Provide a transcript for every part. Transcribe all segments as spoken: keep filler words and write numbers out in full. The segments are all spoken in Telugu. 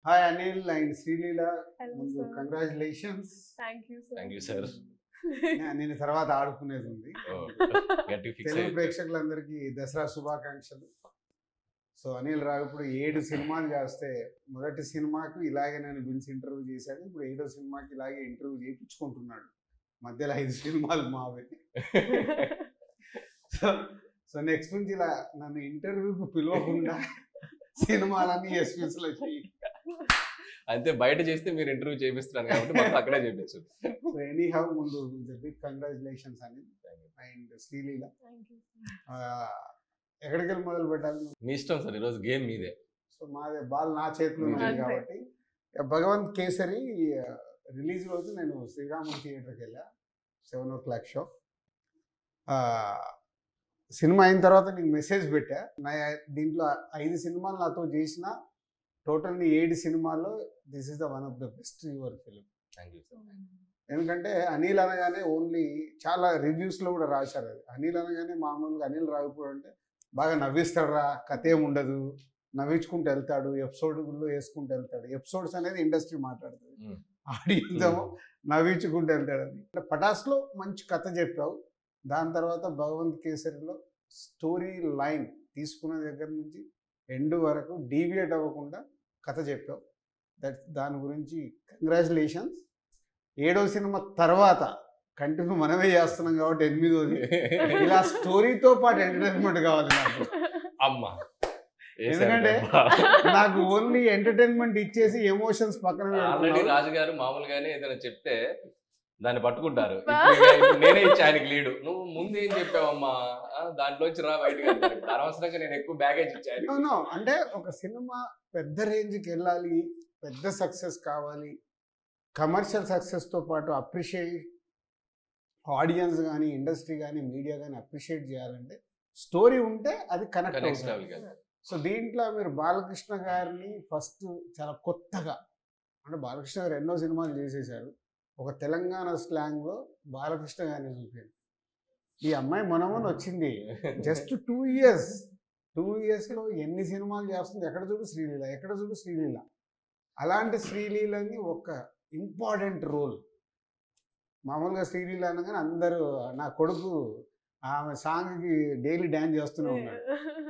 Hi Anil and Sreeleela. Hello, ముందు sir. Congratulations. Thank you, sir. Thank you sir. నేను తర్వాత ఆడుకునేది ఉంది. తెలుగు ప్రేక్షకులందరికీ దసరా శుభాకాంక్షలు. సో అనిల్ రావు ఇప్పుడు ఏడు సినిమాలు చేస్తే మొదటి సినిమాకు ఇలాగే నేను పిలిచి ఇంటర్వ్యూ చేశాడు. ఇప్పుడు ఏడో సినిమాకి ఇలాగే ఇంటర్వ్యూ చేయించుకుంటున్నాడు. మధ్యలో ఐదు సినిమాలు మావే. సో సో నెక్స్ట్ నుంచి ఇలా నన్ను ఇంటర్వ్యూకి పిలవకుండా సినిమాలన్నీ ఎస్పీస్లో చేయి. అయితే బయట చేస్తే మీరు ఇంటర్వ్యూ చేపిస్తున్నారు కాబట్టి మొత్తం అక్కడే చేపించు. సో ఎనీ హౌ ముందు బిగ్ కంగ్రాచులేషన్స్ అని అండ్ శ్రీలీల. Thank you. ఎక్కడికి వెళ్ళి మొదలు పెట్టాలి? మీ ఇష్టం సార్, ఈరోజు గేమ్ మీదే. సో మాదే బాల్ నా చేతిలో ఉంది అంతే. కాబట్టి భగవంత్ కేసరి రిలీజ్ రోజు నేను శ్రీరాములు థియేటర్కి వెళ్ళా. Seven o'clock show. సినిమా అయిన తర్వాత నీకు మెసేజ్ పెట్టా. నా దీంట్లో ఐదు సినిమాలు నాతో చేసిన టోటల్ నీ ఏడు సినిమాల్లో this is the one of the best your film. Thank you sir. ఎందుకంటే అనిల్ అనగానే ఓన్లీ చాలా రివ్యూస్లో కూడా రాశారు అది. అనిల్ అనగానే మామూలుగా అనిల్ రావిపూడి అంటే బాగా నవ్విస్తాడురా, కథ ఏమి ఉండదు, నవ్వించుకుంటూ వెళ్తాడు, ఎపిసోడ్లో వేసుకుంటూ వెళ్తాడు. ఎపిసోడ్స్ అనేది ఇండస్ట్రీ మాట్లాడుతుంది, ఆడియన్స్ ఏమో నవ్వించుకుంటూ వెళ్తాడు. అని పటాస్లో మంచి కథ చెప్పావు. దాని తర్వాత భగవంత్ కేసరిలో స్టోరీ లైన్ తీసుకున్న దగ్గర నుంచి ఎండ్ వరకు డీవియేట్ అవ్వకుండా కథ చెప్పావు. దట్ దాని గురించి కంగ్రాచులేషన్స్. ఏడో సినిమా తర్వాత కంటిన్యూ మనమే చేస్తున్నాం కాబట్టి ఎనిమిదోది ఇలా స్టోరీతో పాటు ఎంటర్టైన్మెంట్ కావాలి నాకు. అమ్మా, ఎందుకంటే నాకు ఓన్లీ ఎంటర్టైన్మెంట్ ఇచ్చేసి ఎమోషన్స్ పక్కన ఆల్రెడీ పెడుతున్నావు. రాజుగారు మామూలుగానే ఏదైనా చెప్తే దాన్ని పట్టుకుంటారు. ఇప్పుడు ఇక ఇప్పుడు నేనే ఇచ్చా ఆయనకి లీడు. నువ్వు ముందు ఏం చెప్పావమ్మా, ఆ, దాంట్లోంచి రా బయటకు అంటారు. ఇప్పుడు అనవసరంగా నేను ఎక్కువ బ్యాగేజ్ ఇచ్చాను. No, no. అంటే ఒక సినిమా పెద్ద రేంజ్కి వెళ్ళాలి, పెద్ద సక్సెస్ కావాలి, కమర్షియల్ సక్సెస్తో పాటు అప్రిషియేట్ ఆడియన్స్ కానీ ఇండస్ట్రీ కానీ మీడియా కానీ అప్రిషియేట్ చేయాలంటే స్టోరీ ఉంటే అది కనెక్ట్ నెక్స్ట్ లెవెల్ అవుతుంది. కదా. సో దీంట్లో మీరు బాలకృష్ణ గారిని ఫస్ట్ చాలా కొత్తగా, అంటే బాలకృష్ణ గారు ఎన్నో సినిమాలు చేసేసారు, ఒక తెలంగాణ స్లాంగ్లో బాలకృష్ణ గారిని చూపారు. ఈ అమ్మాయి మనమని వచ్చింది జస్ట్ టూ ఇయర్స్ టూ ఇయర్స్లో ఎన్ని సినిమాలు చేస్తుంది. ఎక్కడ చూడు శ్రీలీల, ఎక్కడ చూడు శ్రీలీల. అలాంటి శ్రీలీలని ఒక ఇంపార్టెంట్ రోల్. మామూలుగా శ్రీలీల అనగానే అందరూ నా కొడుకు ఆమె సాంగ్కి డైలీ డ్యాన్స్ చేస్తూనే ఉన్నాడు.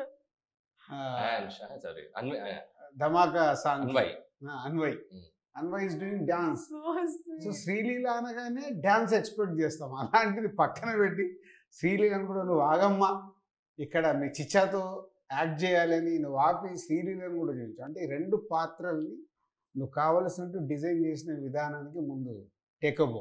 ఆ, sorry Anvay Dhamaka song Anvay Anvay Mm. Anvay is doing dance. So sweet. So Sreeleela అనగానే డ్యాన్స్ ఎక్స్పెక్ట్ చేస్తాం. అలాంటిది పక్కన పెట్టి శ్రీలీలను కూడా నువ్వు ఆగమ్మా, ఇక్కడ మీ చిచ్చాతో యాక్ట్ చేయాలని నువ్వు ఆపి శ్రీలీలను కూడా చేయించు. అంటే ఈ రెండు పాత్రల్ని నువ్వు కావలసినట్టు డిజైన్ చేసిన విధానానికి ముందు టేకబో.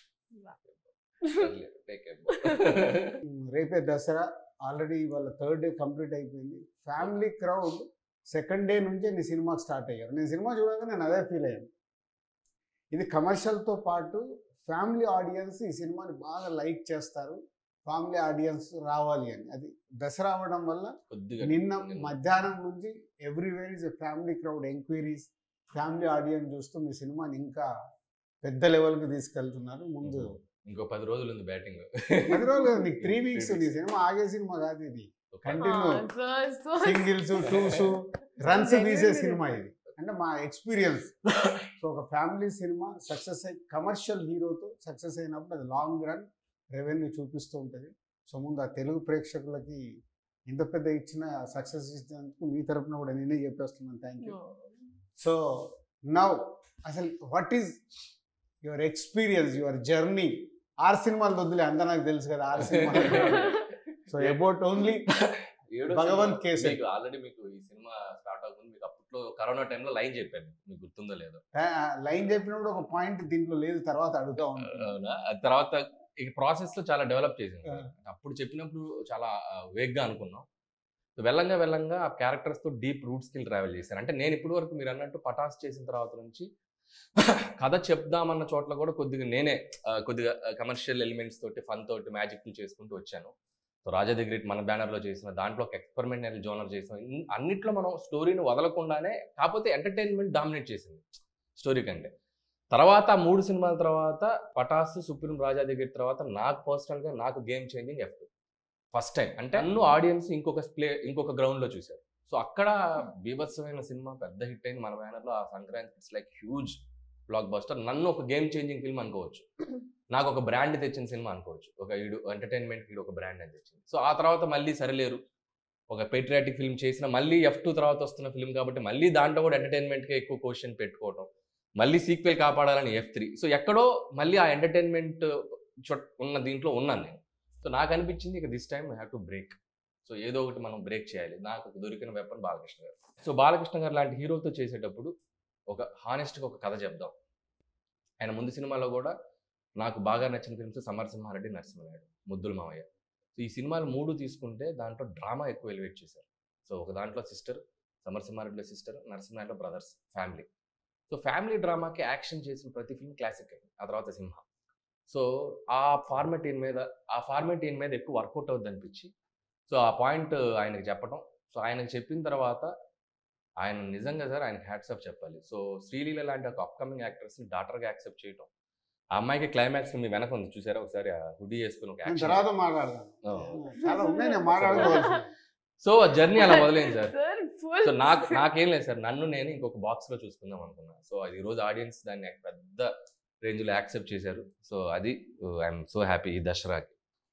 రేపే దసరా, ఆల్రెడీ వాళ్ళ థర్డ్ డే కంప్లీట్ అయిపోయింది. ఫ్యామిలీ క్రౌడ్ సెకండ్ డే నుంచే నీ సినిమా స్టార్ట్ అయ్యారు. నేను సినిమా చూడగా నేను అదే ఫీల్ అయ్యాను. ఇది కమర్షియల్తో పాటు ఫ్యామిలీ ఆడియన్స్ ఈ సినిమాని బాగా లైక్ చేస్తారు, ఫ్యామిలీ ఆడియన్స్ రావాలి అని. అది దసరా అవ్వడం వల్ల కొద్దిగా నిన్న మధ్యాహ్నం నుంచి everywhere is family crowd enquiries, family audience చూస్తూ మీ సినిమాని ఇంకా పెద్ద లెవెల్కి తీసుకెళ్తున్నారు. ముందు ఇంకో పది రోజులు ఉంది బ్యాటింగ్. పది రోజులు కాదు, నీకు త్రీ వీక్స్ నీ సినిమా ఆగే సినిమా కాదు ఇది. Continue Ah, so, so singles twos runs తీసే సినిమా ఇది. అంటే మా ఎక్స్పీరియన్స్. సో ఒక ఫ్యామిలీ సినిమా సక్సెస్ అయ్యి కమర్షియల్ హీరోతో సక్సెస్ అయినప్పుడు అది లాంగ్ రన్ రెవెన్యూ చూపిస్తూ ఉంటుంది. సో ముందు ఆ తెలుగు ప్రేక్షకులకి ఇంత పెద్ద ఇచ్చిన సక్సెస్ ఇచ్చినందుకు మీ తరపున కూడా నేనే చెప్పేస్తున్నాను thank you. no. So now అసలు what is your experience, your journey? ఆరు సినిమాలు వద్దులే, అంతా నాకు తెలుసు కదా ఆరు సినిమాలు. So about only Bhagavanth Kesari. Already మీకు ఈ సినిమా స్టార్ట్ అవుతుంది, మీకు అప్పట్లో కరోనా టైంలో లైన్ చెప్పాను, మీకు గుర్తుందో లేదో. లైన్ చెప్పినప్పుడు ఒక పాయింట్ దీంట్లో లేదు, తర్వాత అడుగుతా ఉంటాను. అవునా? అది తర్వాత ఈ ప్రాసెస్ లో చాలా డెవలప్ చేసింది. ఆ. అప్పుడు చెప్పినప్పుడు చాలా వేగ్గా అనుకున్నాం. సో వెళ్ళంగా వెళ్ళంగా ఆ క్యారెక్టర్స్ తో డీప్ రూట్ స్కిల్ ట్రావెల్ చేశాను. అంటే నేను ఇప్పటి వరకు మీరు అన్నట్టు పటాస్ చేసిన తర్వాత నుంచి కథ చెప్దామన్న చోట్ల కూడా కొద్దిగా నేనే ఆ, కొద్దిగా కమర్షియల్ ఎలిమెంట్స్ తోటి ఫన్ తోటి మ్యాజిక్ చేసుకుంటూ వచ్చాను. సో రాజా ది గ్రేట్ మన బ్యానర్లో చేసిన దాంట్లో ఒక ఎక్స్పెరిమెంటల్ జోనర్ చేసిన ఇన్- అన్నిట్లో మనం స్టోరీని వదలకుండానే, కాకపోతే ఎంటర్టైన్మెంట్ డామినేట్ చేసింది స్టోరీ కంటే. తర్వాత మూడు సినిమాల తర్వాత Pataas, Supreme, Raja the Great తర్వాత నాకు పర్సనల్గా నాకు game changing F two first time. అంటే అన్ను ఆడియన్స్ ఇంకొక ప్లే ఇంకొక గ్రౌండ్లో చూశారు. సో అక్కడ బీభత్సమైన సినిమా పెద్ద హిట్ అయింది మన బ్యానర్లో. ఆ Sankranti it's like huge blockbuster. నన్ను ఒక గేమ్ చేంజింగ్ ఫిల్మ్ అనుకోవచ్చు, నాకు ఒక బ్రాండ్ తెచ్చిన సినిమా అనుకోవచ్చు. ఒక ఈడు ఎంటర్టైన్మెంట్ ఈడు ఒక బ్రాండ్ అని తెచ్చింది. సో ఆ తర్వాత మళ్ళీ సరిలేరు ఒక పేట్రియాటిక్ ఫిల్మ్ చేసిన, మళ్ళీ ఎఫ్ టూ తర్వాత వస్తున్న ఫిల్మ్ కాబట్టి మళ్ళీ దాంట్లో కూడా ఎంటర్టైన్మెంట్కే ఎక్కువ క్వశ్చన్ పెట్టుకోవడం, మళ్ళీ సీక్వెల్ కాపాడాలని ఎఫ్ త్రీ. సో ఎక్కడో మళ్ళీ ఆ ఎంటర్టైన్మెంట్ ఉన్న దీంట్లో ఉన్నాను నేను. సో నాకు అనిపించింది ఇక this time I have to break. So ఏదో ఒకటి మనం బ్రేక్ చేయాలి. నాకు దొరికిన వెపన్ బాలకృష్ణ గారు. సో బాలకృష్ణ గారు లాంటి హీరోతో చేసేటప్పుడు ఒక హానెస్ట్గా ఒక కథ చెప్దాం. ఆయన ముందు సినిమాలో కూడా నాకు బాగా నచ్చిన ఫిల్మ్స్ సమరసింహారెడ్డి, నరసింహనాయుడు, ముద్దుల మావయ్య. సో ఈ సినిమాలు మూడు తీసుకుంటే దాంట్లో డ్రామా ఎక్కువ ఎలివేట్ చేశారు. సో ఒక దాంట్లో సిస్టర్, సమరసింహారెడ్డిలో సిస్టర్, నరసింహనాయుడులో బ్రదర్స్, ఫ్యామిలీ. సో ఫ్యామిలీ డ్రామాకి యాక్షన్ చేసిన ప్రతి ఫిల్మ్ క్లాసిక్ అయింది. ఆ తర్వాత సింహ. సో ఆ ఫార్మాట్ ఈయన మీద ఆ ఫార్మాట్ ఈయన మీద ఎక్కువ వర్కౌట్ అవుద్ది అనిపించి సో ఆ పాయింట్ ఆయనకు చెప్పడం. సో ఆయనకు చెప్పిన తర్వాత ఆయన నిజంగా సార్ ఆయనకి హ్యాట్స్ ఆఫ్ చెప్పాలి. సో శ్రీలీల లాంటి ఒక అప్కమింగ్ యాక్టర్స్ని డాటర్గా యాక్సెప్ట్ చేయడం. ఆ అమ్మాయికి క్లైమాక్స్ మీ వెనక ఉంది చూసారా ఒకసారి, ఆ హుడీ వేసుకుని ఒక యాక్షన్. తర్వాత మాట్లాడదాం, చాలా ఉన్నాయి నేను మాట్లాడుకోవాలి. సో జర్నీ అలా మొదలైంది సార్. Sir, full. సో నాకు నాకేం లేదు సార్, నన్ను నేను ఇంకొక బాక్స్లో చూసుకుందాం అనుకున్నా. సో అది ఈరోజు ఆడియన్స్ దాన్ని పెద్ద రేంజ్లో యాక్సెప్ట్ చేశారు. సో అది ఐఎమ్ సో హ్యాపీ ఈ దసరాకి.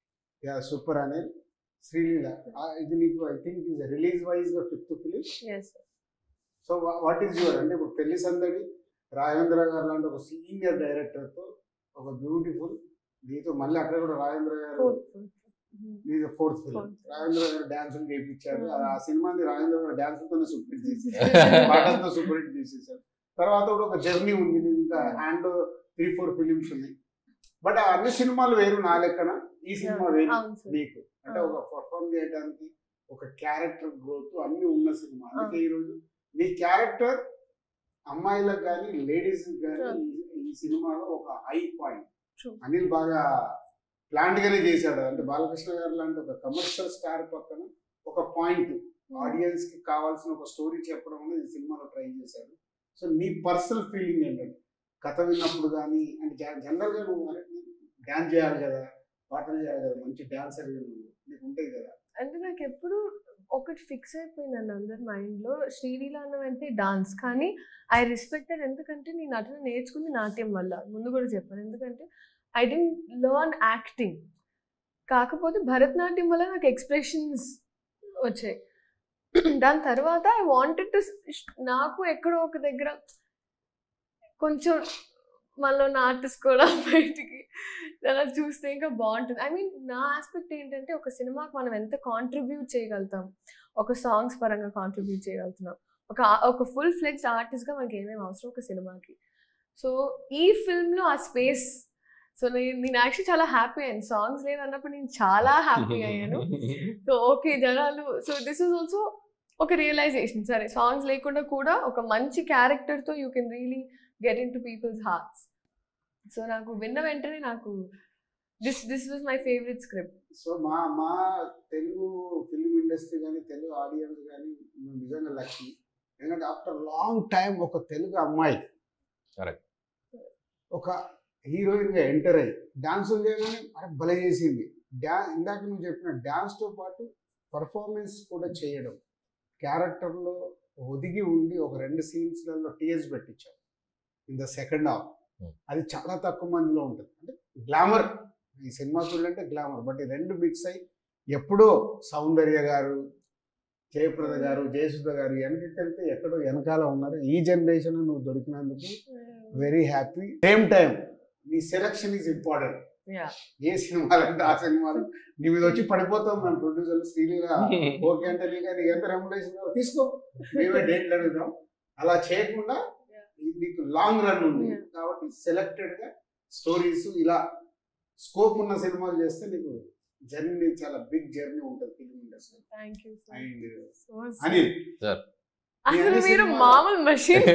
Yeah super Anil. శ్రీలీల ఆ, ఇది నీకు ఐ థింక్ ఇది రిలీజ్ వైజ్ గా fifth film. Yes, sir. So what is your అంటే ఇప్పుడు పెళ్లి సందడి రాజేంద్ర గారు లాంటి ఒక సీనియర్ డైరెక్టర్ తో ఒక బ్యూటిఫుల్, నీతో మళ్ళీ అక్కడ కూడా రాజేంద్ర గారు Fourth, fourth. Mhm. నీది fourth film. Fourth. Rajendra garu డాన్సులు చేయించారు. Hmm. ఆ సినిమాని రాజేంద్ర గారు డాన్సులతోనే సూపర్ హిట్ చేసేసారు, పాటలతో సూపర్ హిట్ చేసేసారు. తర్వాత కూడా ఒక జర్నీ ఉంది, నీది ఇంకా హ్యాండ్ త్రీ ఫోర్ ఫిలిమ్స్ ఉన్నాయి. బట్ ఆ అన్ని సినిమాలు వేరు నా లెక్కన, ఈ సినిమా వేరు అవును సార్. నీకు. అంటే ఒక పర్ఫార్మ్ చేయడానికి ఒక క్యారెక్టర్ గ్రోత్ అన్ని ఉన్న సినిమా. అందుకే ఈరోజు నీ క్యారెక్టర్ అమ్మాయిలకు కానీ లేడీస్ కానీ ఈ సినిమాలో ఒక హై పాయింట్. True. అనిల్ బాగా ప్లాంట్ గానే చేశాడు. అంటే బాలకృష్ణ గారు లాంటి ఒక కమర్షియల్ స్టార్ పక్కన ఒక పాయింట్ ఆడియన్స్ కి కావాల్సిన ఒక స్టోరీ చెప్పడం అనేది ఈ సినిమాలో ట్రై చేశాడు. సో నీ పర్సనల్ ఫీలింగ్ ఏంటంటే కథ విన్నప్పుడు కానీ, అంటే జనరల్ గా నువ్వు డాన్స్ చేయాలి కదా, పాటలు చేయాలి కదా, మంచి డాన్సర్ నీకు ఉంటాయి కదా. అంటే నాకు ఎప్పుడు ఒకటి ఫిక్స్ అయిపోయిందండి అందరి మైండ్లో, శ్రీలీల అన్నవంటే డాన్స్. కానీ ఐ రెస్పెక్టెడ్, ఎందుకంటే నేను నటన నేర్చుకుంది నాట్యం వల్ల. ముందు కూడా చెప్పాను, ఎందుకంటే ఐ డెంట్ లెర్న్ యాక్టింగ్. కాకపోతే భరతనాట్యం వల్ల నాకు ఎక్స్ప్రెషన్స్ వచ్చాయి. దాని తర్వాత ఐ వాంటెడ్ టు, నాకు ఎక్కడో ఒక దగ్గర కొంచెం మనలో ఉన్న ఆర్టిస్ట్ కూడా బయటికి అలా చూస్తే ఇంకా బాగుంటుంది. ఐ మీన్ నా ఆస్పెక్ట్ ఏంటంటే ఒక సినిమాకి మనం ఎంత కాంట్రిబ్యూట్ చేయగలుగుతాం, ఒక సాంగ్స్ పరంగా కాంట్రిబ్యూట్ చేయగలుగుతున్నాం, ఒక ఒక ఫుల్ ఫ్లెడ్జ్డ్ ఆర్టిస్ట్గా మనకి ఏమేమి అవసరం ఒక సినిమాకి. సో ఈ ఫిల్మ్లో ఆ స్పేస్, సో నేను నేను యాక్చువల్లీ చాలా హ్యాపీ అయ్యాను. సాంగ్స్ లేదన్నప్పుడు నేను చాలా హ్యాపీ అయ్యాను. సో ఓకే జనాలు, సో దిస్ ఈజ్ ఆల్సో ఒక రియలైజేషన్, సరే సాంగ్స్ లేకుండా కూడా ఒక మంచి క్యారెక్టర్తో you can really get into people's hearts. So నాకు విన్న వెంటనే నాకు this this was my favourite script. So మా మా తెలుగు ఫిల్మ్ ఇండస్ట్రీ కానీ తెలుగు ఆడియన్స్ కానీ నిజంగా లక్కీ. ఎందుకంటే ఆఫ్టర్ లాంగ్ టైం ఒక తెలుగు అమ్మాయి ఒక హీరోయిన్గా ఎంటర్ అయ్యి డాన్సులు చేయగానే భలే చేసింది. డ్యా ఇందాక నువ్వు చెప్పిన డాన్స్తో పాటు పర్ఫార్మెన్స్ కూడా చేయడం, క్యారెక్టర్లో ఒదిగి ఉండి ఒక రెండు సీన్స్లలో టీఎస్ పెట్టించావు ఇన్ ద సెకండ్ హాఫ్. అది చాలా తక్కువ మందిలో ఉంటుంది. అంటే గ్లామర్, ఈ సినిమా చూడాలంటే గ్లామర్, బట్ ఈ రెండు మిక్స్ అయ్యి ఎప్పుడో సౌందర్య గారు, జయప్రద గారు, జయసుధ గారు వెనకకి వెళ్తే ఎక్కడో వెనకాల ఉన్నారు. ఈ జనరేషన్ నువ్వు దొరికినందుకు వెరీ హ్యాపీ. సేమ్ టైం నీ సెలక్షన్ ఈజ్ ఇంపార్టెంట్. ఏ సినిమాలు అంటే ఆ సినిమాలు నీ మీద వచ్చి పడిపోతాం మేము ప్రొడ్యూసర్లు. శ్రీలీల ఓకే అంటే నీకు నీకు ఎంత రెమ్యునరేషన్ తీసుకో, మేమే డేట్లు అడుగుతాం. అలా చేయకుండా నీకు లాంగ్ రన్ ఉంది కాబట్టి సెలెక్టెడ్ గా స్టోరీస్ ఇలా స్కోప్ ఉన్న సినిమాలు చేస్తే నీకు జర్నీ చాలా బిగ్ జర్నీ ఉంటుంది film industry. And Anil sir అసలు మీరు మామూలు machine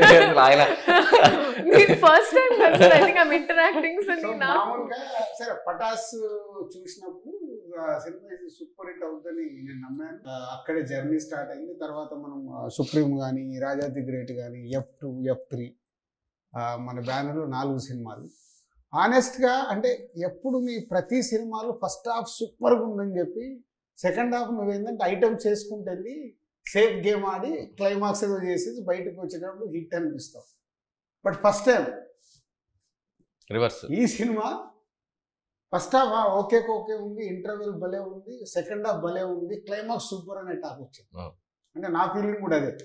first time I think I am interacting. So మామూలుగా సరే పటాస్ చూసినప్పుడు సినిమా సూపర్ హిట్ అవుతుందని నేను నమ్మాను. అక్కడే జర్నీ స్టార్ట్ అయింది. తర్వాత మనం సుప్రీం కానీ, రాజాది గ్రేట్ కానీ, ఎఫ్ టూ ఎఫ్ త్రీ మన బ్యానర్లో నాలుగు సినిమాలు. ఆనెస్ట్గా అంటే ఎప్పుడు మీ ప్రతి సినిమాలో ఫస్ట్ హాఫ్ సూపర్గా ఉందని చెప్పి సెకండ్ హాఫ్ నువ్వేంటంటే ఐటమ్స్ చేసుకుంటుంది సేఫ్ గేమ్ ఆడి క్లైమాక్స్ ఏదో చేసి బయటకు వచ్చేటప్పుడు హిట్ అనిపిస్తాం. బట్ ఫస్ట్ టైం రివర్స్ ఈ సినిమా ఫస్ట్ హాఫ్ ఓకే ఓకే ఉంది, ఇంటర్వెల్ భలే ఉంది, సెకండ్ హాఫ్ భలే ఉంది, క్లైమాక్స్ సూపర్ అనే టాక్ వచ్చింది. అంటే నా ఫీలింగ్ కూడా అదే.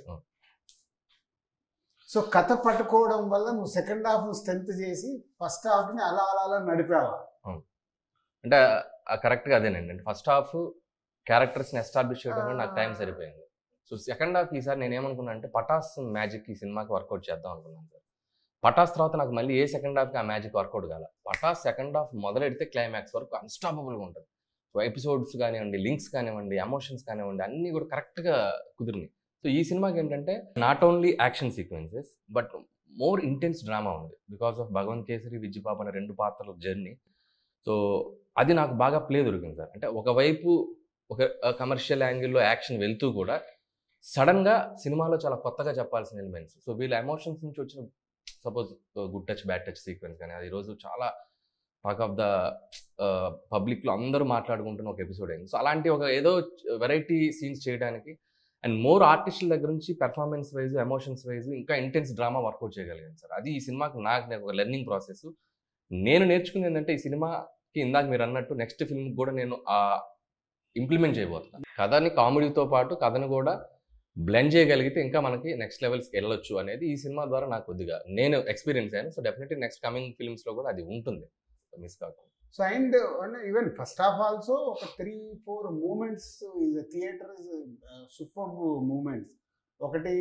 సో కథ పట్టుకోవడం వల్ల నువ్వు సెకండ్ హాఫ్ స్ట్రెంత్ చేసి ఫస్ట్ హాఫ్ని అలా అలా అలా నడిపావా? అంటే కరెక్ట్గా అదేనండి. అంటే ఫస్ట్ హాఫ్ క్యారెక్టర్స్ని ఎస్టాబ్లిష్ చేయడంలో నాకు టైం సరిపోయింది. సో సెకండ్ హాఫ్ ఈసారి నేను ఏమనుకున్నా అంటే పటాస్ మ్యాజిక్ ఈ సినిమాకి వర్కౌట్ చేద్దాం అనుకున్నాను సార్. పటాస్ తర్వాత నాకు మళ్ళీ ఏ సెకండ్ హాఫ్కి ఆ మ్యాజిక్ వర్కౌట్ కాల. పటాస్ సెకండ్ హాఫ్ మొదలెడితే క్లైమాక్స్ వరకు అన్స్టాపబుల్గా ఉంటుంది. సో ఎపిసోడ్స్ కానివ్వండి, లింక్స్ కానివ్వండి, ఎమోషన్స్ కానివ్వండి, అన్నీ కూడా కరెక్ట్గా కుదిరినాయి. సో ఈ సినిమాకి ఏంటంటే not only action sequences but more intense drama ఉంది బికాస్ ఆఫ్ భగవంత్ కేసరి, విజ్జిబాబు అనే రెండు పాత్రల జర్నీ. సో అది నాకు బాగా ప్లే దొరికింది సార్. అంటే ఒకవైపు ఒక కమర్షియల్ యాంగిల్లో యాక్షన్ వెళ్తూ కూడా సడన్గా సినిమాలో చాలా కొత్తగా చెప్పాల్సిన ఎలిమెంట్స్. సో వీళ్ళ ఎమోషన్స్ నుంచి వచ్చిన suppose good touch bad touch sequence కానీ అది ఈరోజు చాలా టాక్ ఆఫ్ ద పబ్లిక్లో అందరూ మాట్లాడుకుంటున్న ఒక ఎపిసోడ్ అయింది. సో అలాంటి ఒక ఏదో వెరైటీ సీన్స్ చేయడానికి అండ్ మోర్ ఆర్టిస్టుల దగ్గర నుంచి పెర్ఫార్మెన్స్ వైజ్, ఎమోషన్స్ వైజ్ ఇంకా ఇంటెన్స్ డ్రామా వర్కౌట్ చేయగలిగాను సార్. అది ఈ సినిమాకి నాకు ఒక లెర్నింగ్ ప్రాసెస్. నేను నేర్చుకుంది ఏంటంటే ఈ సినిమాకి ఇందాక మీరు అన్నట్టు నెక్స్ట్ ఫిల్మ్ కూడా నేను ఇంప్లిమెంట్ చేయబోతున్నాను. కథని కామెడీతో పాటు కథను కూడా బ్లెండ్ చేయగలిగితే ఇంకా మనకి నెక్స్ట్ లెవెల్స్కి వెళ్ళొచ్చు అనేది ఈ సినిమా ద్వారా నాకు కొద్దిగా నేను ఎక్స్పీరియన్స్ అయ్యాను. సో డెఫినెట్లీ నెక్స్ట్ కమింగ్ ఫిల్మ్స్లో కూడా అది ఉంటుంది, మిస్ కాకుండా. So and even first half also ఒక three four moments is theatre super moments. ఒకటి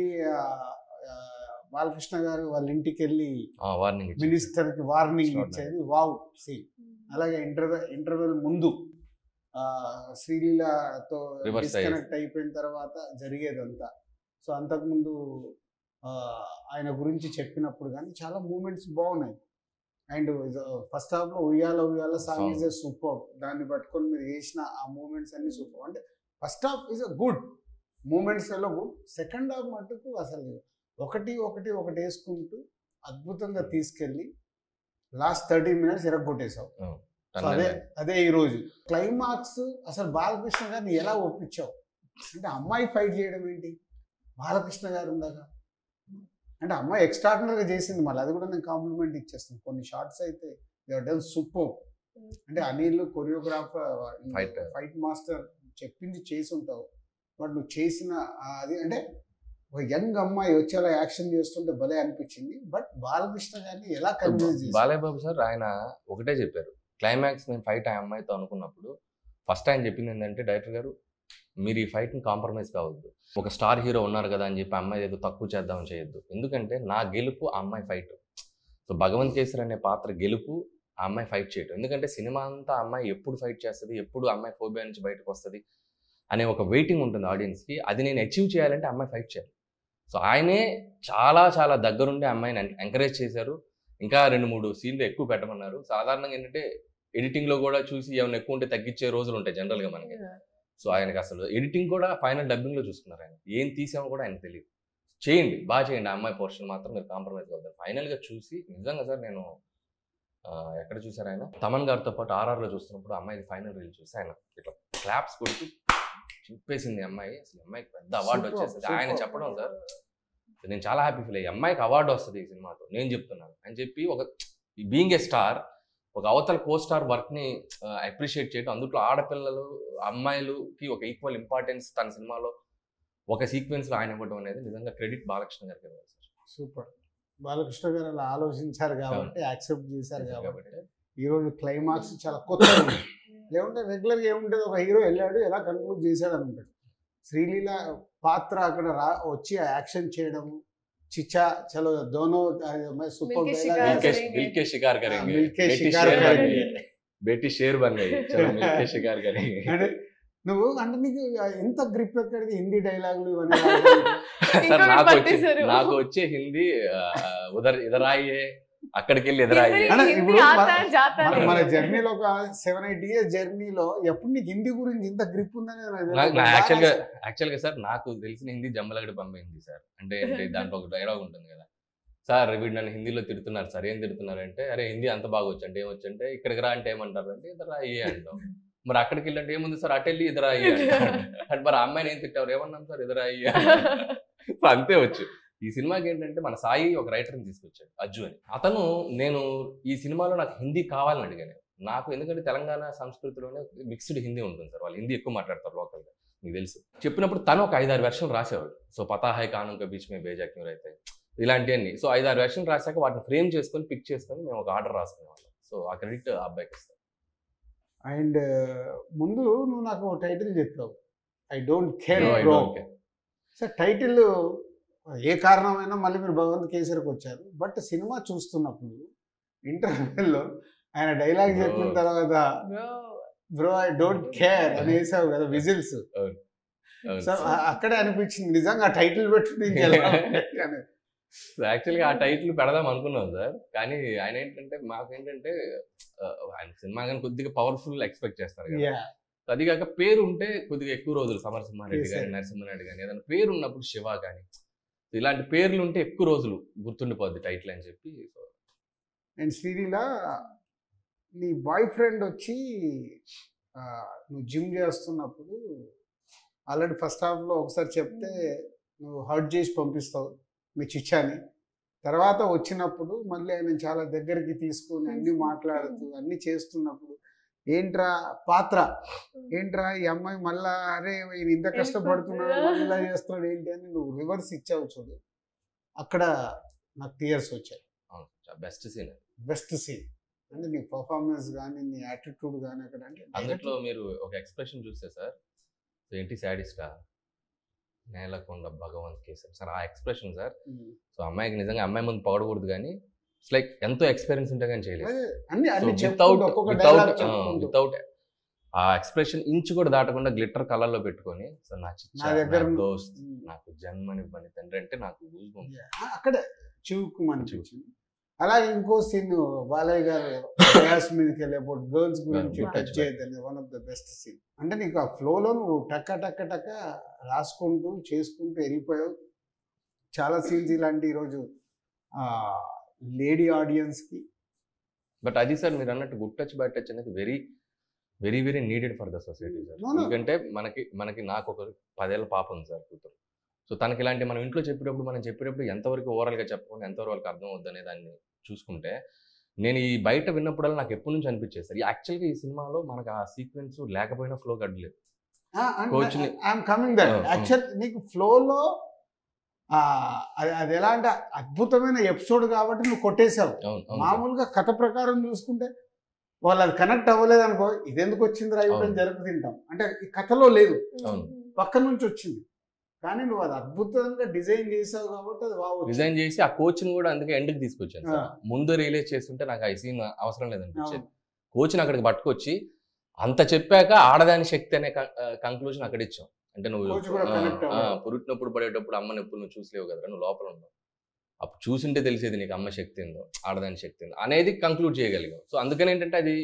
బాలకృష్ణ గారు వాళ్ళ ఇంటికి వెళ్ళి వార్నింగ్ మినిస్టర్కి వార్నింగ్ ఇచ్చేది వావ్ సీన్. అలాగే ఇంటర్వెల్ ఇంటర్వెల్ ముందు శ్రీలీలతో డిస్కనెక్ట్ అయిపోయిన తర్వాత జరిగేదంతా. సో అంతకుముందు ఆయన గురించి చెప్పినప్పుడు కానీ చాలా మూమెంట్స్ బాగున్నాయి. అండ్ ఫస్ట్ హాఫ్లో ఉయ్యాల ఉయ్యాల సాంగ్ ఈజ్ ఎ సూపర్. దాన్ని పట్టుకొని మీరు చేసిన ఆ మూమెంట్స్ అన్ని సూపర్. అంటే first half is a good moments ఎల్లో గుడ్. సెకండ్ హాఫ్ మటుకు అసలు ఒకటి ఒకటి ఒకటి వేసుకుంటూ అద్భుతంగా తీసుకెళ్ళి లాస్ట్ థర్టీ మినిట్స్ ఎరగొట్టేసావు. అదే అదే ఈరోజు క్లైమాక్స్ అసలు బాలకృష్ణ గారిని ఎలా ఒప్పించావు? అంటే అమ్మాయి ఫైట్ చేయడం ఏంటి, బాలకృష్ణ గారు ఉండగా అంటే అమ్మాయి ఎక్స్ట్రాడినరీగా చేసింది. మళ్ళీ అది కూడా నేను కాంప్లిమెంట్ ఇచ్చేస్తాను. కొన్ని షార్ట్స్ అయితే డన్ సూపర్. అంటే అనిల్ కొరియోగ్రాఫర్, ఫైట్ మాస్టర్ చెప్పింది చేసి ఉంటావు. బట్ నువ్వు చేసిన అది అంటే ఒక యంగ్ అమ్మాయి వచ్చేలా యాక్షన్ చేస్తుంటే భలే అనిపించింది. బట్ బాలకృష్ణ గారిని ఎలా కన్విన్స్ చేశారు? బాలయ్య బాబు సార్ ఆయన ఒకటే చెప్పారు, క్లైమాక్స్ నేను ఫైట్ ఆ అమ్మాయితో అనుకున్నప్పుడు ఫస్ట్ ఆయన చెప్పింది ఏంటంటే డైరెక్టర్ గారు మీరు ఈ ఫైట్ని కాంప్రమైజ్ కావద్దు. ఒక స్టార్ హీరో ఉన్నారు కదా అని చెప్పి అమ్మాయి ఏదో తక్కువ చేద్దామని చేయొద్దు. ఎందుకంటే నా గెలుపు ఆ అమ్మాయి ఫైట్. సో భగవంత్ కేసరి అనే పాత్ర గెలుపు ఆ అమ్మాయి ఫైట్ చేయటం. ఎందుకంటే సినిమా అంతా అమ్మాయి ఎప్పుడు ఫైట్ చేస్తుంది, ఎప్పుడు అమ్మాయి ఫోబియా నుంచి బయటకు వస్తుంది అనే ఒక వెయిటింగ్ ఉంటుంది ఆడియన్స్కి. అది నేను అచీవ్ చేయాలంటే అమ్మాయి ఫైట్ చేయాలి. సో ఆయనే చాలా చాలా దగ్గరుండి అమ్మాయిని ఎంకరేజ్ చేశారు. ఇంకా రెండు మూడు సీన్లు ఎక్కువ పెట్టమన్నారు. సాధారణంగా ఏంటంటే ఎడిటింగ్లో కూడా చూసి ఏమైనా ఎక్కువ ఉంటే తగ్గించే రోజులు ఉంటాయి జనరల్గా మనకి. సో ఆయనకి అసలు ఎడిటింగ్ కూడా ఫైనల్ డబ్బింగ్లో చూసుకున్నారు. ఆయన ఏం తీసామో కూడా ఆయన తెలియదు. చేయండి, బాగా చేయండి, ఆ అమ్మాయి పోర్షన్ మాత్రం మీరు కాంప్రమైజ్ అవుతారు. ఫైనల్గా చూసి నిజంగా సార్ నేను ఎక్కడ చూసారు ఆయన తమన్ గారితో పాటు ఆర్ఆర్లో చూస్తున్నప్పుడు అమ్మాయి ఫైనల్ రీల్ చూసి ఆయన ఇట్లా క్లాప్స్ కొడుతూ చింపేసింది అమ్మాయి. అసలు అమ్మాయికి పెద్ద అవార్డు వచ్చేసింది. ఆయన చెప్పడం సార్ నేను చాలా హ్యాపీ ఫీల్ అయ్యి అమ్మాయికి అవార్డు వస్తుంది ఈ సినిమాతో నేను చెప్తున్నాను అని చెప్పి ఒక బీయింగ్ ఏ స్టార్ ఒక అవతల కో స్టార్ వర్క్ని అప్రిషియేట్ చేయడం, అందులో ఆడపిల్లలు అమ్మాయిలకి ఒక ఈక్వల్ ఇంపార్టెన్స్ తన సినిమాలో ఒక సీక్వెన్స్లో ఆయన ఇవ్వడం అనేది నిజంగా క్రెడిట్ బాలకృష్ణ గారికి ఇవ్వాలి సార్. సూపర్. బాలకృష్ణ గారు అలా ఆలోచించారు కాబట్టి యాక్సెప్ట్ చేశారు కాబట్టి ఈరోజు క్లైమాక్స్ చాలా కొత్త. లేకుంటే రెగ్యులర్గా ఏముంటుంది, ఒక హీరో వెళ్ళాడు ఎలా కన్క్లూడ్ చేశాడు అని ఉంటుంది. శ్రీలీల పాత్ర అక్కడ రా వచ్చి యాక్షన్ చేయడం, చిచ్చా చలో దోనో సూపర్ మిల్కే షికార్ కరేంగే, మిల్కే షికార్ కరేంగే, బేటీ షేర్ బన్ గయి, చలో మిల్కే షికార్ కరేంగే. అంటే నువ్వు అంటే నీకు ఎంత గ్రిప్ ఎక్కడిది హిందీ డైలాగులు ఇవన్నీ? నాకు వచ్చే నాకు వచ్చే హిందీ ఉదర్ ఇదరాయే అక్కడికి వెళ్ళి ఎదురాయే. ఇప్పుడు మన జర్నీలో ఒక సెవెన్ ఎయిట్ ఇయర్స్ జర్నీలో ఎప్పుడు నీకు హిందీ గురించి ఇంత గ్రిప్ ఉందని యాక్చువల్గా యాక్చువల్గా సార్ నాకు తెలిసిన హిందీ జమ్మలగడ్డ పంపే హిందీ సార్. అంటే అంటే దాంట్లో ఒక డైలాగ్ ఉంటుంది కదా సార్, వీడు నన్ను హిందీలో తిడుతున్నారు సార్, ఏం తిడుతున్నారు అంటే అరే హిందీ అంత బాగా వచ్చు అంటే ఏమొచ్చు అంటే ఇక్కడికి రా అంటే ఏమంటారు అంటే ఇద్దరు రాయే అంటాం. మరి అక్కడికి వెళ్ళంటే ఏముంది సార్ అటు వెళ్ళి ఎదురా అయ్యి అంటే మరి ఆ అమ్మాయిని ఏం తిట్టారు ఏమన్నాం సార్ ఎదురా అయ్యి అంతే వచ్చు. ఈ సినిమాకి ఏంటంటే మన సాయి ఒక రైటర్ని తీసుకొచ్చాడు అజ్జు అని. అతను నేను ఈ సినిమాలో నాకు హిందీ కావాలని అడిగాను నాకు, ఎందుకంటే తెలంగాణ సంస్కృతిలోనే మిక్స్డ్ హిందీ ఉంటుంది సార్, వాళ్ళు హిందీ ఎక్కువ మాట్లాడతారు లోకల్గా మీకు తెలుసు. చెప్పినప్పుడు తను ఒక ఐదారు వెర్షన్ రాసేవాడు. సో పతాహాయ్ కానుక బీచ్ మే బేజా క్యూ అయితే ఇలాంటివన్నీ. సో ఐదారు వెర్షన్ రాశాక వాటిని ఫ్రేమ్ చేసుకొని పిక్ చేసుకొని మేము ఒక ఆర్డర్ రాసుకునేవాళ్ళం. సో ఆ క్రెడిట్ ఆ అబ్బాయికి ఇస్తాం. అండ్ ముందు నువ్వు నాకు టైటిల్ చెప్పావు, I don't care No, I bro. don't care. Sir title ఏ కారణమైనా మళ్ళీ మీరు భగవంత్ కేసరికి వచ్చారు. బట్ సినిమా చూస్తున్నప్పుడు ఇంటర్వెల్లో ఆయన డైలాగ్ Bro. చెప్పిన తర్వాత బ్రో ఐ డోంట్ కేర్ అని వేసావు కదా విజిల్స్. అవును. అవును. సో అక్కడే అనిపించింది నిజంగా టైటిల్ పెట్టుకుని ఇంకెలా ఉంటుంది అని. యాక్చువల్గా ఆ టైటిల్ పెడదాం అనుకున్నాం సార్, కానీ ఆయన ఏంటంటే మాకు ఏంటంటే ఆ, ఆయన సినిమా కానీ కొద్దిగా పవర్ఫుల్ ఎక్స్పెక్ట్ చేస్తారు కదా. Yeah. అది కాక పేరు ఉంటే కొద్దిగా ఎక్కువ రోజులు సమరసింహారెడ్డి Yes, కానీ sir. నరసింహారెడ్డి కానీ ఏదైనా పేరు ఉన్నప్పుడు శివ కానీ ఇలాంటి పేర్లు ఉంటే ఎక్కువ రోజులు గుర్తుండిపోద్ది టైటిల్ అని చెప్పి. సో అండ్ శ్రీలీల నీ బాయ్ ఫ్రెండ్ వచ్చి ఆ, నువ్వు జిమ్ చేస్తున్నప్పుడు ఆల్రెడీ ఫస్ట్ హాఫ్లో ఒకసారి చెప్తే నువ్వు హర్ట్ చేసి పంపిస్తావు మీ చిచ్చాని. తర్వాత వచ్చినప్పుడు మళ్ళీ ఆయన చాలా దగ్గరికి తీసుకొని అన్ని మాట్లాడుతూ అన్ని చేస్తున్నప్పుడు ఏంట్రా పాత్ర ఏంట్రా ఈ అమ్మాయి మళ్ళా అరే ఈయన ఇంత కష్టపడుతున్నాడు మళ్ళీ చేస్తున్నాడు ఏంటి అని నువ్వు రివర్స్ ఇచ్చావు చూడు, అక్కడ నాకు టీయర్స్ వచ్చాయి. బెస్ట్ సీన్ బెస్ట్ సీన్ అంటే నీ పర్ఫార్మెన్స్ కానీ నీ యాటిట్యూడ్ కానీ అక్కడ అంటే అందులో మీరు ఒక ఎక్స్ప్రెషన్ చూస్తే సార్ ఏంటి సాడిస్టా నేలకొండ భగవంత్ కేసరి సార్ ఆ ఎక్స్ప్రెషన్ సార్. సో అమ్మాయికి నిజంగా అమ్మాయి ముందు పొగడకూడదు కానీ ఇట్స్ లైక్ ఎంతో ఎక్స్పీరియన్స్ ఉంటే కానీ చేయలేదు. అన్ని అన్ని వితౌట్ చెప్పుకుంటూ ఒక్కొక్క వితౌట్ డైలాగ్ చెప్పుకుంటూ వితౌట్ ఆ ఎక్స్ప్రెషన్ ఇంచు కూడా దాటకుండా గ్లిటర్ కలర్లో పెట్టుకొని సో నా చిచ్చా, నా దగ్గర నా దోస్త్ నాకు జన్మనివ్వని తండ్రి అంటే నాకు goose bumps. అక్కడ చివుకుమని చూసింది. అలాగే ఇంకో సీన్ బాలయ్య గారు గ్యాస్ మీదకి వెళ్ళేప్పుడు గర్ల్స్ గురించి Yeah, టచ్ చేయదని one of the best scene. అంటే నీకు ఆ ఫ్లోలో నువ్వు టక్క టక్క టక్క రాసుకుంటూ చేసుకుంటూ వెళ్ళిపోయావు. చాలా సీన్స్ ఇలాంటి ఈరోజు లేడీ ఆడియన్స్కి బట్ అది సార్ మీరు అన్నట్టు గుడ్ టచ్ బ్యాడ్ టచ్ అనేది very very very needed for the society sir. No, no. ఎందుకంటే మనకి మనకి నాకు ఒక పదేళ్ళ పాప ఉంది సార్ కూతురు. సో తనకి ఇలాంటి మనం ఇంట్లో చెప్పేటప్పుడు మనం చెప్పేటప్పుడు ఎంతవరకు ఓవరాల్గా చెప్పకుండా ఎంతవరకు వాళ్ళకి అర్థం అవుద్ది అనే దాన్ని చూసుకుంటే నేను ఈ బయట విన్నప్పుడల్లా నాకు ఎప్పటి నుంచి అనిపించేది సార్ యాక్చువల్గా ఈ సినిమాలో మనకు ఆ సీక్వెన్స్ లేకపోయినా ఫ్లో గడ్డలేదు. Coach ని- I'm coming that Oh, oh. Actual నీకు ఫ్లోలో అది ఎలా అంటే అద్భుతమైన ఎపిసోడ్ కాబట్టి నువ్వు కొట్టేశావు. అవును అవును సార్. మామూలుగా కథ ప్రకారం చూసుకుంటే వాళ్ళు అది కనెక్ట్ అవ్వలేదు అనుకో ఇదెందుకు వచ్చింది రైట్ అని అవును. జరుపు తింటాం. అంటే ఈ కథలో లేదు, అవును. పక్క నుంచి వచ్చింది. కానీ నువ్వు అది అద్భుతంగా డిజైన్ చేసావు కాబట్టి అది బాగా డిజైన్ చేసి ఆ కోచ్ని కూడా అందుకే ఎండ్కి తీసుకొచ్చాను సార్. ఆ. ముందు రిలీజ్ చేస్తుంటే నాకు ఆ సీన్ అవసరం లేదనిపించేది. అవును. కోచ్ని అక్కడికి పట్టుకొచ్చి అంత చెప్పాక ఆడదాని శక్తి అనే కంక్లూజన్ అక్కడ ఇచ్చాం. అంటే నువ్వు Coach కూడా ఆ, connect ఆ, అవ్వాలి. పురుటినప్పుడు పడేటప్పుడు అమ్మ నొప్పులు నువ్వు చూసలేవు కదా, నువ్వు లోపల ఉన్నావు. అప్పుడు చూసింటే తెలిసేది నీకు అమ్మ శక్తి ఏందో ఆడదాని శక్తి ఏందో అనేది కంక్లూడ్ చేయగలిగాం. సో అందుకని ఏంటంటే అది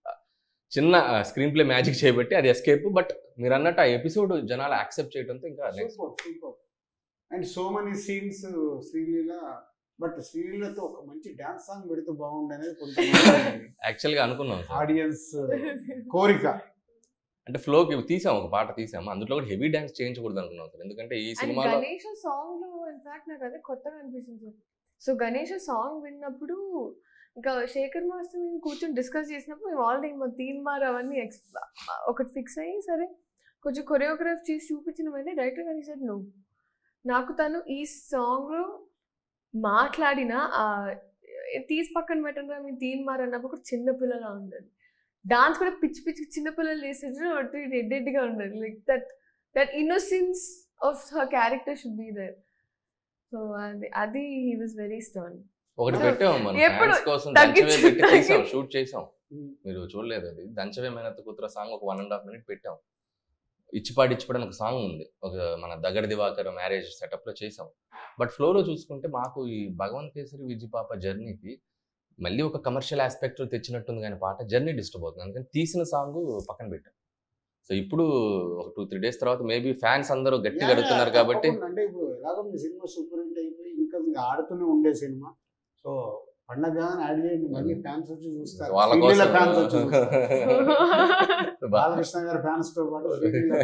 చిన్న స్క్రీన్ ప్లే మ్యాజిక్ చేయబట్టి అది ఎస్కేప్. బట్ మీరు అన్నట్టు ఆ ఎపిసోడ్ జనాలు యాక్సెప్ట్ చేయడంతో ఇంకా next and so many scenes Sreeleela. But శ్రీలీలతో ఒక మంచి డాన్స్ సాంగ్ పెడితే బాగుంది అనేది కొంతమంది యాక్చువల్గా అనుకున్నాం సార్. ఆడియన్స్ కోరిక. అంటే ఫ్లోకి తీసాం ఒక పాట తీసాము, అందులో కూడా హెవీ డాన్స్ చేయించకూడదు అనుకున్నాం సార్. ఎందుకంటే ఈ అండ్ సినిమాలో గణేష్ సాంగ్ లో ఇన్ఫాక్ట్ నాకు అదే కొత్తగా అనిపించింది సార్. సో గణేష్ సాంగ్ విన్నప్పుడు ఇంకా శేఖర్ మాస్టర్ మేము కూర్చొని డిస్కస్ చేసినప్పుడు మేము ఆల్రెడీ మా తీన్ మార్ అవన్నీ ఎక్స్ ఒకటి ఫిక్స్ అయ్యి సరే కొంచెం కొరియోగ్రాఫ్ చేసి చూపించిన వెంటనే డైరెక్టర్ గారు సార్ నువ్వు నాకు తను ఈ సాంగ్లో మాట్లాడిన తీసి పక్కన పెట్టండి మీ తీన్ మార్ అన్నప్పుడు కూడా చిన్నపిల్లలా ఉండదు. డాన్స్ కూడా పిచ్చి పిచ్చి చిన్నపిల్లలు చేసేది రెడ్డెడ్గా ఉండదు. Like that that innocence of her character should be there. So అది అది హీ వాజ్ వెరీ స్టర్న్. ఒకటి పెట్టాము మనం ఎప్పుడు ఫ్యాన్స్ కోసం తగ్గించు- దంచవే పెట్టి తీసాం, తగ్గించు. షూట్ చేసాం. మీరు చూడలేదు అది దంచవే మేనత్త కూతుర సాంగ్ ఒక వన్ అండ్ హాఫ్ మినిట్ పెట్టాం. ఇచ్చిపాడి ఇచ్చిపాడి అని ఒక సాంగ్ ఉంది, ఒక మన దగ్గర దివాకర్ మ్యారేజ్ సెటప్ లో చేసాం. బట్ ఫ్లోలో చూసుకుంటే మాకు ఈ భగవంత్ కేసరి విజయ్ పాప జర్నీకి మళ్ళీ ఒక కమర్షియల్ ఆస్పెక్ట్ తెచ్చినట్టుంది కానీ పాట జర్నీ డిస్టర్బ్ అవుతుంది. అందుకని తీసిన సాంగ్ పక్కన పెట్టాం. సో ఇప్పుడు ఒక టూ త్రీ డేస్ తర్వాత మేబీ ఫ్యాన్స్ అందరూ గట్టిగా అడుగుతున్నారు కాబట్టి అంటే ఇప్పుడు ఎలాగో మీ సినిమా సూపర్ హిట్ అయిపోయి ఇంకా మీరు ఆడుతూనే ఉండే సినిమా. సో పండగ యాడ్ చేయండి, మళ్ళీ ఫ్యాన్స్ వచ్చి చూస్తారు, వాళ్ళ శ్రీలీల కోసం ఫ్యాన్స్ వచ్చి చూస్తారు. బాలకృష్ణ గారి ఫ్యాన్స్ తో పాటు శ్రీలీల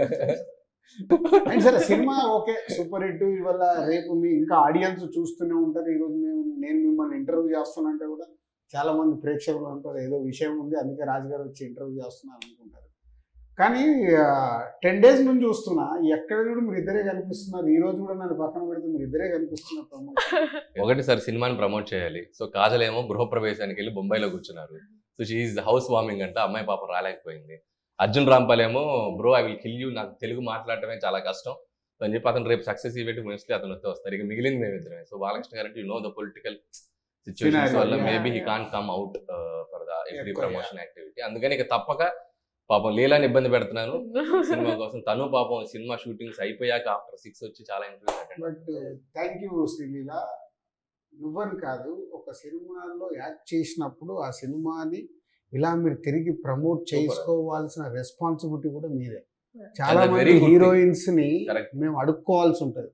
అండ్ సరే సినిమా ఓకే సూపర్ హిట్. ఇవాళ రేపు మీ ఇంకా ఆడియన్స్ చూస్తూనే ఉంటారు. ఈరోజు మేము నేను మిమ్మల్ని ఇంటర్వ్యూ చేస్తున్నంటే కూడా చాలా మంది ప్రేక్షకులు ఉంటారు, ఏదో విషయం ఉంది అందుకే రాజు గారు వచ్చి ఇంటర్వ్యూ చేస్తున్నారు అనుకుంటారు. కానీ టెన్ డేస్ నుంచి చూస్తున్నా, ఎక్కడ కూడా మీరు ఇద్దరే కనిపిస్తున్నారు. ఈ రోజు కూడా నన్ను పక్కన పెడితే మీరు ఇద్దరే కనిపిస్తున్నారు ప్రమోట్. ఒకటి సార్ సినిమాని ప్రమోట్ చేయాలి. సో కాజల్ ఏమో గృహప్రవేశానికి వెళ్ళి బొంబాయిలో కూర్చున్నారు. సో షీఈ్ హౌస్ వార్మింగ్ అంటే అమ్మాయి పాపం రాలేకపోయింది. అర్జున్ రాంపాల్ ఏమో bro I will kill you, నాకు తెలుగు మాట్లాడటమే చాలా కష్టం అని చెప్పి అతను రేపు సక్సెస్ ఈవెంట్ మోస్ట్లీ అతను వస్తే వస్తారు. ఇక మిగిలింది మేము ఇద్దరమే. సో బాలకృష్ణ గారు అంటే you know the political situations వల్ల maybe he can't come out for the every promotion activity. అందుకని ఇక తప్పక పాపం లీలాని ఇబ్బంది పెడుతున్నాను సినిమా కోసం. తను పాపం సినిమా షూటింగ్స్ అయిపోయాక ఆఫ్టర్ సిక్స్ వచ్చి చాలా interviews attend. But thank you Sreeleela. నువ్వని కాదు, ఒక సినిమాలో యాక్ట్ చేసినప్పుడు ఆ సినిమాని ఇలా మీరు తిరిగి ప్రమోట్ చేసుకోవాల్సిన రెస్పాన్సిబిలిటీ కూడా మీదే. చాలా మంది హీరోయిన్స్ ని మేము అడుక్కోవాల్సి ఉంటది.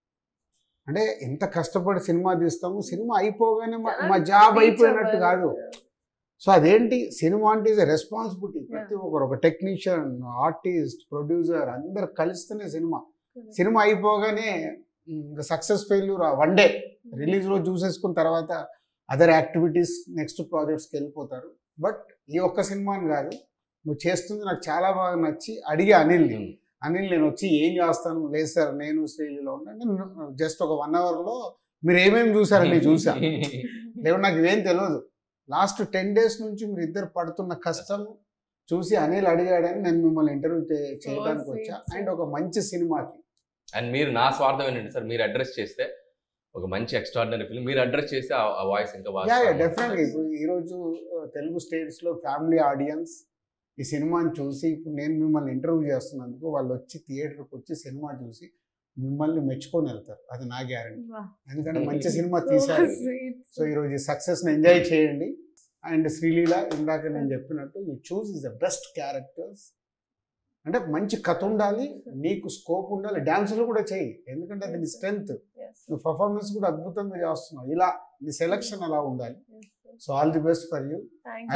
అంటే ఎంత కష్టపడి సినిమా తీస్తాము, సినిమా అయిపోగానే మా జాబ్ అయిపోయినట్టు కాదు. సో అదేంటి సినిమా అంటే ఇస్ రెస్పాన్సిబిలిటీ. ప్రతి ఒక్కరు ఒక టెక్నీషియన్, ఆర్టిస్ట్, ప్రొడ్యూసర్ అందరు కలిస్తేనే సినిమా. సినిమా అయిపోగానే ఇంకా success failure one day release లో చూసేసుకున్న తర్వాత అదర్ యాక్టివిటీస్ నెక్స్ట్ ప్రాజెక్ట్స్కి వెళ్ళిపోతారు. బట్ ఈ ఒక్క సినిమాని కాదు, నువ్వు చేస్తుంది నాకు చాలా బాగా నచ్చి అడిగి అనిల్ని అనిల్ నేను వచ్చి ఏం చేస్తాను, లేదు సార్ నేను శ్రీలీలో ఉంటాను, జస్ట్ ఒక వన్ అవర్లో మీరు ఏమేమి చూసారని చూసా, లేవు నాకు ఇవేం తెలియదు. లాస్ట్ టెన్ డేస్ నుంచి మీరు ఇద్దరు పడుతున్న కష్టం చూసి అనిల్ అడిగాడని నేను మిమ్మల్ని ఇంటర్వ్యూ చేయడానికి వచ్చా. అండ్ ఒక మంచి సినిమాకి అండ్ మీరు నా స్వార్థం ఏంటంటే సార్ మీరు అడ్రస్ చేస్తే ఒక మంచి ఎక్స్ట్రాడినరీ ఫిల్మ్ మీరు అడ్రస్ చేస్తే ఆ వాయిస్ ఇంకా బాగా డెఫినెట్గా. ఇప్పుడు ఈరోజు తెలుగు స్టేట్స్లో ఫ్యామిలీ ఆడియన్స్ ఈ సినిమాని చూసి ఇప్పుడు నేను మిమ్మల్ని ఇంటర్వ్యూ చేస్తున్నందుకు వాళ్ళు వచ్చి థియేటర్కి వచ్చి సినిమా చూసి మిమ్మల్ని మెచ్చుకొని వెళ్తారు. అది నా గ్యారంటీ. ఎందుకంటే మంచి సినిమా తీశారు. సో ఈరోజు ఈ సక్సెస్ని ఎంజాయ్ చేయండి. అండ్ శ్రీలీల ఇందాక నేను చెప్పినట్టు you choose is the best characters. అంటే మంచి కథ ఉండాలి, నీకు స్కోప్ ఉండాలి, డాన్సులు కూడా చేయి, ఎందుకంటే అది నీ స్ట్రెంగ్త్. నువ్వు పర్ఫార్మెన్స్ కూడా అద్భుతంగా చేస్తున్నావు. ఇలా నీ సెలక్షన్ అలా ఉండాలి. So all the best for you.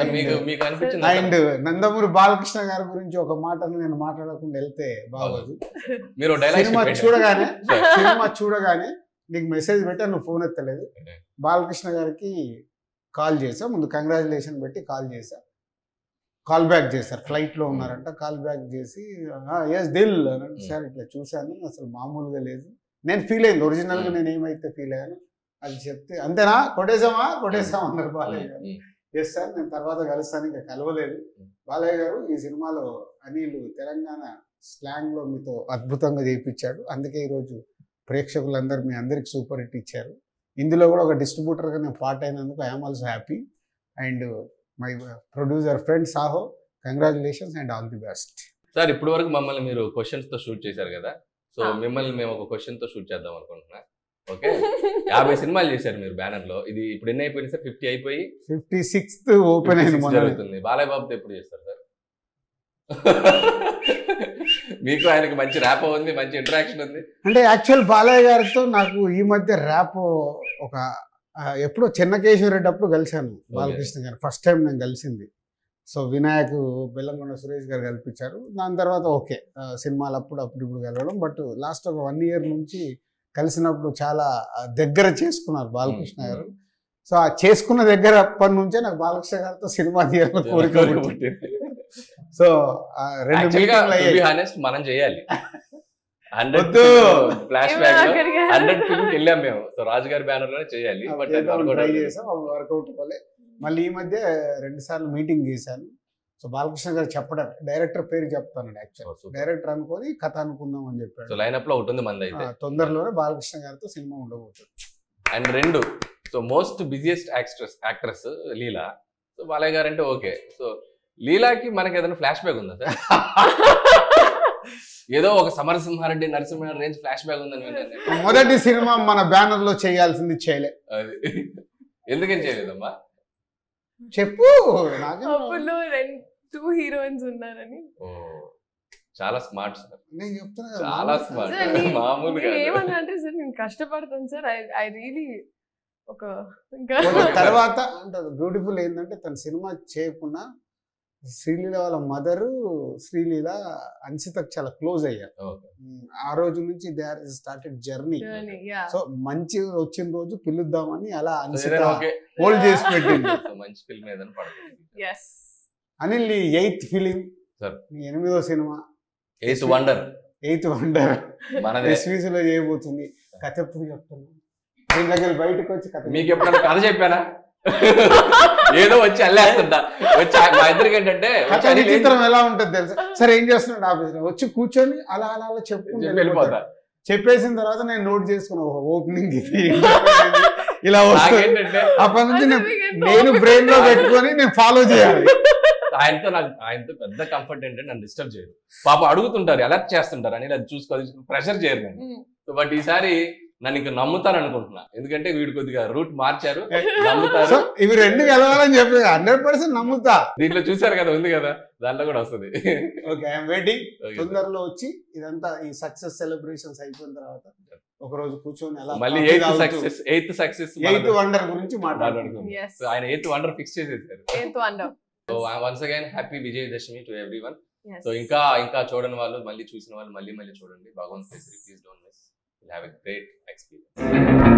And Nandamuri Balakrishna గారి గురించి ఒక మాట నేను మాట్లాడకుండా వెళ్తే బాగోదు. సినిమా చూడగానే సినిమా చూడగానే నీకు మెసేజ్ పెట్టా, నువ్వు ఫోన్ ఎత్తలేదు. బాలకృష్ణ గారికి కాల్ చేసా, ముందు కంగ్రాచులేషన్ పెట్టి కాల్ చేసా. కాల్ బ్యాక్ చేశారు, ఫ్లైట్లో ఉన్నారంట. కాల్ బ్యాక్ చేసి ఎస్ దిల్ అనంటే సార్ ఇట్లా చూశాను, అసలు మామూలుగా లేదు. నేను ఫీల్ అయింది ఒరిజినల్గా నేను ఏమైతే ఫీల్ అయ్యాను అది చెప్తే, అంతేనా కొట్టేసామా కొట్టేసామా అన్నారు బాలయ్య గారు. ఎస్ సార్ నేను తర్వాత కలుస్తాను, ఇంకా కలవలేదు. బాలయ్య గారు ఈ సినిమాలో అనిల్ తెలంగాణ స్లాంగ్లో మీతో అద్భుతంగా చేయించాడు, అందుకే ఈరోజు ప్రేక్షకులందరూ మీ అందరికి సూపర్ హిట్ ఇచ్చారు. ఇందులో కూడా ఒక డిస్ట్రిబ్యూటర్గా నేను పార్ట్ అయినందుకు I'm also happy. And my producer friend Saho, congratulations and all the best. Sir ఇప్పటి వరకు మమ్మల్ని మీరు క్వశ్చన్స్ తో షూట్ చేశారు కదా, సో మిమ్మల్ని మేము ఒక క్వశ్చన్ తో షూట్ చేద్దాం అనుకుంటున్నా. ఓకే, యాభై సినిమాలు చేశారు మీరు బ్యానర్ లో. ఇది ఇప్పుడు ఎన్ని అయిపోయింది సార్? ఫిఫ్టీ అయిపోయి ఫిఫ్టీ సిక్స్త్ ఓపెన్ అయింది జరుగుతుంది. బాలయ్య బాబుతో ఎప్పుడు చేస్తారు సార్? మీకు ఆయనకి మంచి ర్యాప్ ఉంది, మంచి ఇంటరాక్షన్ ఉంది. అంటే యాక్చువల్ బాలయ్య గారితో నాకు ఈ మధ్య ర్యాప్ ఒక ఎప్పుడో చిన్నకేశ్వరరెడ్డి అప్పుడు కలిశాను బాలకృష్ణ గారు, ఫస్ట్ టైం నేను కలిసింది. సో వినాయక్ బెల్లంకొండ సురేష్ గారు కల్పించారు. దాని తర్వాత ఓకే సినిమాలు అప్పుడు అప్పుడు ఇప్పుడు కలవడం. బట్ లాస్ట్ ఒక వన్ ఇయర్ నుంచి కలిసినప్పుడు చాలా దగ్గర చేసుకున్నారు బాలకృష్ణ గారు. సో ఆ చేసుకున్న దగ్గర అప్పటి నుంచే నాకు బాలకృష్ణ గారితో సినిమా తీయాలని కోరిక. సో రెండు మీటింగ్లు అయ్యాయి. మనం చేయాలి hundred flashback hundred film వెళ్ళాం మేము. సో రాజు గారి బ్యానర్ లోనే చేయాలి, బట్ ట్రై చేసాం, వర్కౌట్ అవ్వలే. మళ్ళీ ఈ మధ్య రెండు సార్లు మీటింగ్ చేశాను. సో బాలకృష్ణ గారు చెప్పడం డైరెక్టర్ పేరు చెప్తాను, యాక్చువల్ డైరెక్టర్ అనుకొని కథ అనుకుందాం అని చెప్పాడు. సో లైన్ అప్ లో ఉంటుంది మంది అయితే. తొందరలోనే బాలకృష్ణ గారితో సినిమా ఉండబోతుంది. అండ్ రెండు so most busiest actress actress Leela. So Balayya garu అంటే ఓకే. సో లీలాకి మనకి ఏదైనా ఫ్లాష్ బ్యాక్ ఉందా సార్? ఏదో ఒక Samarasimha Reddy Narasimha Reddy range flashback ఉందని. మొదటి సినిమా మన బ్యానర్ లో చేయాల్సింది చేయలే. ఎందుకని చేయలేదమ్మా చెప్పు. టూ హీరోయిన్స్ ఉన్నారని. చాలా స్మార్ట్ సార్, నేను చెప్తున్నా చాలా స్మార్ట్. మామూలుగా ఏమన్నా అంటే సార్ నేను కష్టపడతాను సార్. ఐ ఐ రియలీ ఒక ఇంకా తర్వాత అంటే బ్యూటిఫుల్ ఏంటంటే తన సినిమా చేయకుండా శ్రీలీల వాళ్ళ మదరు శ్రీలీల అన్సితకు చాలా క్లోజ్ అయ్యారు. ఆ రోజు నుంచి they are started journey. So మంచి వచ్చిన రోజు పిలుద్దామని అలా అన్సిత హోల్డ్ చేసి పెట్టింది. మంచి ఫిల్మ్ ఏదైనా పడుతుంది. అనిల్ నీ ఎయిత్ ఫిలిం, నీ ఎనిమిదో సినిమా ఎయిత్ వండర్ ఎయిత్ వండర్ ఎస్వీసీలో చేయబోతుంది. కథ ఎప్పుడు చెప్తున్నాను దీని దగ్గర బయటకు వచ్చి కథ. మీకు ఎప్పుడైనా కథ చెప్పానా? ఏదో వచ్చి అల్లేస్తుంటా. వచ్చి మా ఇద్దరికి ఏంటంటే చిత్రం ఎలా ఉంటుంది తెలుసా? సరే ఏం చేస్తున్నాడు ఆఫీస్ లో వచ్చి కూర్చొని అలా అలా అలా చెప్పుకుంటూ వెళ్ళిపోతా. చెప్పేసిన తర్వాత నేను నోట్ చేసుకున్నా ఓపెనింగ్ ఇది ఇలా వస్తుంది. అప్పటి నుంచి నేను బ్రెయిన్ లో పెట్టుకొని నేను ఫాలో చేయాలి. ఆయనతో నాకు ఆయనతో పెద్ద కంఫర్ట్ ఏంటంటే నన్ను డిస్టర్బ్ చేయరు. పాప అడుగుతుంటారు, అలర్ట్ చేస్తుంటారు అని అది చూసుకోవాలి, ప్రెషర్ చేయరు నన్ను. బట్ ఈసారి నన్ను ఇంకా నమ్ముతారు అనుకుంటున్నా, ఎందుకంటే వీడు కొద్దిగా రూట్ మార్చారు. నమ్ముతారు. ఇవి రెండు కలవాలని చెప్పి హండ్రెడ్ పర్సెంట్ నమ్ముతా. దీంట్లో చూసారు కదా, ఉంది కదా, దాంట్లో కూడా వస్తుంది. Okay, I'm waiting. తొందరలో వచ్చి ఇదంతా ఈ సక్సెస్ సెలబ్రేషన్స్ అయిపోయిన తర్వాత ఒక రోజు కూర్చొని అలా మళ్ళీ eighth success eighth success eighth wonder గురించి మాట్లాడుకుంటున్నాం. ఆయన ఎయిత్ వండర్ ఫిక్స్ చేసేసారు. Eighth wonder. So once again happy Vijayadashami to everyone. So ఇంకా ఇంకా చూడని వాళ్ళు, మళ్ళీ చూసిన వాళ్ళు మళ్ళీ మళ్ళీ చూడండి. Bhagavanth please don't miss. Have a great experience.